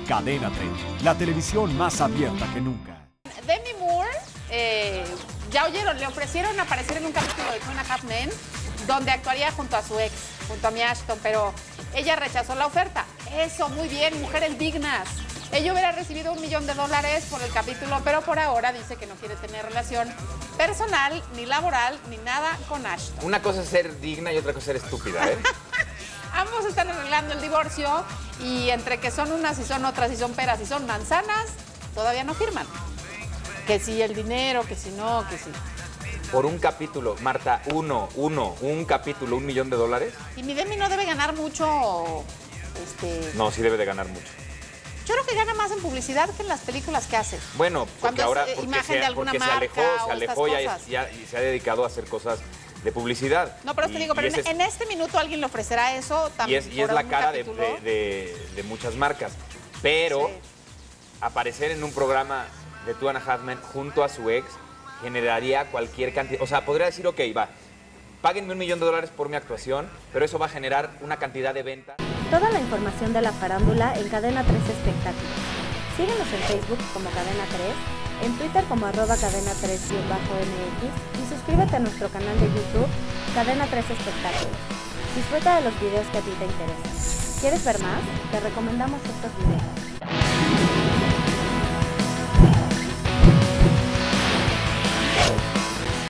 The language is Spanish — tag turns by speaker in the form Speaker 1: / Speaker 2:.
Speaker 1: Cadena 30, la televisión más abierta que nunca.
Speaker 2: Demi Moore, ya oyeron, le ofrecieron aparecer en un capítulo de Two and a Half Men, donde actuaría junto a su ex, junto a Amy Ashton, pero ella rechazó la oferta. Eso, muy bien, mujeres dignas. Ella hubiera recibido $1 millón por el capítulo, pero por ahora dice que no quiere tener relación personal, ni laboral, ni nada con Ashton.
Speaker 3: Una cosa es ser digna y otra cosa es ser estúpida, ¿eh?
Speaker 2: Ambos están arreglando el divorcio y entre que son unas y son otras y son peras y son manzanas, todavía no firman. Que si el dinero, que si no, que si...
Speaker 3: Por un capítulo, Marta, un capítulo, $1 millón.
Speaker 2: Y mi Demi no debe ganar mucho,
Speaker 3: No, sí debe de ganar mucho.
Speaker 2: Yo creo que gana más en publicidad que en las películas que hace.
Speaker 3: Bueno, porque ahora
Speaker 2: imagen de alguna marca
Speaker 3: se alejó y se ha dedicado a hacer cosas de publicidad.
Speaker 2: No, pero te digo, pero en este minuto alguien le ofrecerá eso también.
Speaker 3: Y es la cara de muchas marcas. Pero sí, aparecer en un programa de Two and a Half Men junto a su ex generaría cualquier cantidad. O sea, podría decir, ok, va, páguenme $1 millón por mi actuación, pero eso va a generar una cantidad de ventas.
Speaker 4: Toda la información de la farándula en Cadena 3 Espectáculos. Síguenos en Facebook como Cadena 3, en Twitter como @cadena3_mx y suscríbete a nuestro canal de YouTube Cadena 3 Espectáculos. Disfruta de los videos que a ti te interesan. ¿Quieres ver más? Te recomendamos estos videos.